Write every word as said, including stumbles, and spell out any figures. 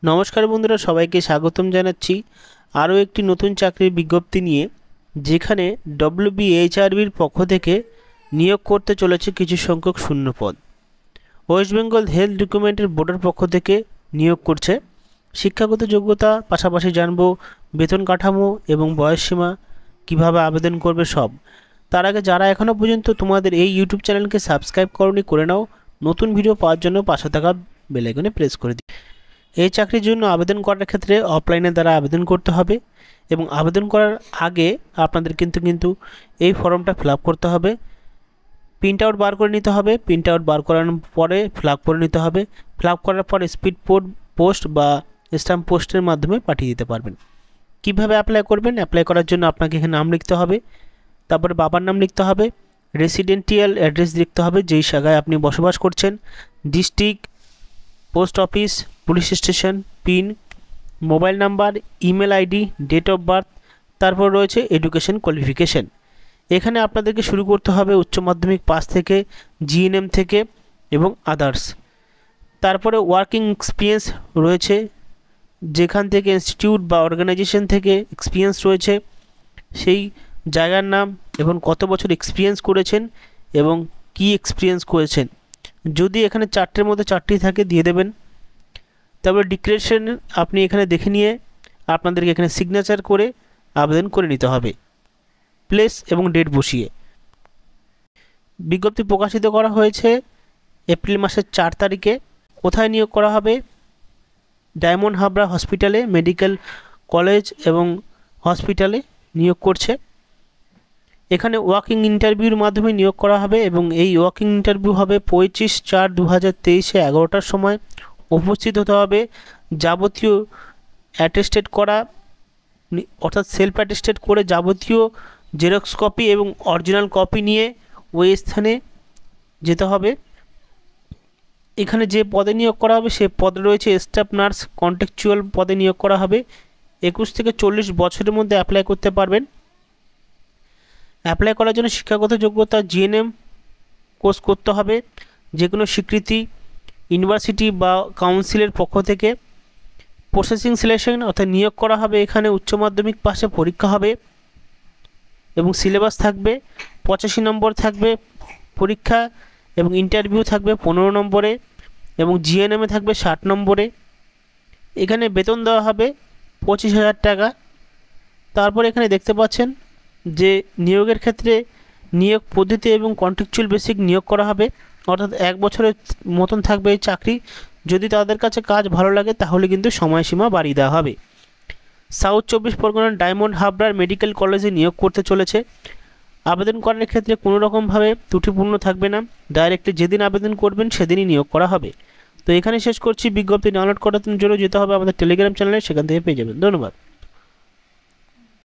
নমস্কার বন্ধুরা, সবাইকে স্বাগতম জানাচ্ছি আরও একটি নতুন চাকরির বিজ্ঞপ্তি নিয়ে, যেখানে ডব্লিউবিএইচআরবির পক্ষ থেকে নিয়োগ করতে চলেছে কিছু সংখ্যক শূন্য পদ। ওয়েস্ট বেঙ্গল হেলথ রিক্রুটমেন্টের বোর্ডের পক্ষ থেকে নিয়োগ করছে। শিক্ষাগত যোগ্যতা পাশাপাশি জানবো বেতন কাঠামো এবং বয়সসীমা, কিভাবে আবেদন করবে সব। তার আগে যারা এখনও পর্যন্ত তোমাদের এই ইউটিউব চ্যানেলকে সাবস্ক্রাইব করনি, করে নাও। নতুন ভিডিও পাওয়ার জন্য পাশে থাকা বেল আইকনে প্রেস করে দিই। এই চাকরির জন্য আবেদন করার ক্ষেত্রে অফলাইনের দ্বারা আবেদন করতে হবে এবং আবেদন করার আগে আপনাদের কিন্তু কিন্তু এই ফর্মটা ফিল আপ করতে হবে। প্রিন্ট আউট বার করে নিতে হবে। প্রিন্ট আউট বার করানোর পরে ফিল আপ করে নিতে হবে। ফিল আপ করার পরে স্পিড পোস্ট বা স্ট্যাম্প পোস্টের মাধ্যমে পাঠিয়ে দিতে পারবেন। কিভাবে অ্যাপ্লাই করবেন? অ্যাপ্লাই করার জন্য আপনাকে এখানে নাম লিখতে হবে, তারপরে বাবার নাম লিখতে হবে, রেসিডেন্টিয়াল অ্যাড্রেস লিখতে হবে যেই জায়গায় আপনি বসবাস করছেন, district, post office, police station, pin, mobile number, email ID, date of birth, তারপর রয়েছে এডুকেশন কোয়ালিফিকেশন। এখানে আপনাদেরকে শুরু করতে হবে উচ্চ মাধ্যমিক পাস থেকে, জিএনএম থেকে এবং আদার্স। তারপরে ওয়ার্কিং এক্সপিরিয়েন্স রয়েছে, যেখান থেকে ইনস্টিটিউট বা অর্গানাইজেশন থেকে এক্সপিরিয়েন্স রয়েছে সেই জায়গার নাম এবং কত বছর এক্সপিরিয়েন্স করেছেন এবং কি এক্সপিরিয়েন্স করেছেন। যদি এখানে চারটের মধ্যে চারটি থাকে দিয়ে দেবেন। তারপরে ডিক্লারেশন আপনি এখানে দেখে নিয়ে আপনাদেরকে এখানে সিগনেচার করে আবেদন করে নিতে হবে, প্লেস এবং ডেট বসিয়ে। বিজ্ঞপ্তি প্রকাশিত করা হয়েছে এপ্রিল মাসের চার তারিখে। কোথায় নিয়োগ করা হবে? ডায়মন্ড হাবড়া হসপিটালে, মেডিকেল কলেজ এবং হসপিটালে নিয়োগ করছে। এখানে ওয়াকিং ইন্টারভিউর মাধ্যমে নিয়োগ করা হবে এবং এই ওয়াকিং ইন্টারভিউ হবে পঁচিশ চার দু হাজার তেইশে এগারোটার সময়। উপস্থিত হতে হবে। যাবতীয় অ্যাটেস্টেড করা অর্থাৎ সেলফ অ্যাটেস্টেড করে যাবতীয় জেরক্স কপি এবং অরিজিনাল কপি নিয়ে ওই স্থানে যেতে হবে। এখানে যে পদে নিয়োগ করা হবে সে পদে রয়েছে স্টাফ নার্স কন্ট্রাকচুয়াল পদে নিয়োগ করা হবে। একুশ থেকে চল্লিশ বছরের মধ্যে অ্যাপ্লাই করতে পারবেন। অ্যাপ্লাই করার জন্য শিক্ষাগত যোগ্যতা জিএনএম কোর্স করতে হবে, যে কোনো স্বীকৃতি ইউনিভার্সিটি বা কাউন্সিলের পক্ষ থেকে। প্রসেসিং সিলেকশন অর্থাৎ নিয়োগ করা হবে, এখানে উচ্চ মাধ্যমিক পাশে পরীক্ষা হবে এবং সিলেবাস থাকবে। পঁচাশি নম্বর থাকবে পরীক্ষা এবং ইন্টারভিউ থাকবে পনেরো নম্বরে এবং জিএনএমে থাকবে ষাট নম্বরে। এখানে বেতন দেওয়া হবে পঁচিশ হাজার টাকা। তারপর এখানে দেখতে পাচ্ছেন যে নিয়োগের ক্ষেত্রে নিয়োগ পদ্ধতি এবং কন্ট্রাকচুয়াল বেসিক নিয়োগ করা হবে, অর্থাৎ এক বছরের মতন থাকবে এই চাকরি। যদি তাদের কাছে কাজ ভালো লাগে তাহলে কিন্তু সময়সীমা বাড়িয়ে দেওয়া হবে। সাউথ চব্বিশ পরগনার ডায়মন্ড হাবড়ার মেডিকেল কলেজে নিয়োগ করতে চলেছে। আবেদন করার ক্ষেত্রে কোনো রকমভাবে ত্রুটিপূর্ণ থাকবে না। ডাইরেক্টলি যেদিন আবেদন করবেন সেদিনই নিয়োগ করা হবে। তো এখানে শেষ করছি। বিজ্ঞপ্তি ডাউনলোড করার জন্য যেতে হবে আমাদের টেলিগ্রাম চ্যানেলে, সেখান থেকে পেয়ে যাবেন। ধন্যবাদ।